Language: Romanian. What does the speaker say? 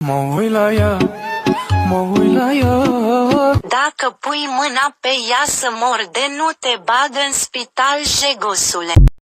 Mă uit la ea, mă uit la ea. Dacă pui mâna pe ea să mor de nu te bag în spital, jegosule.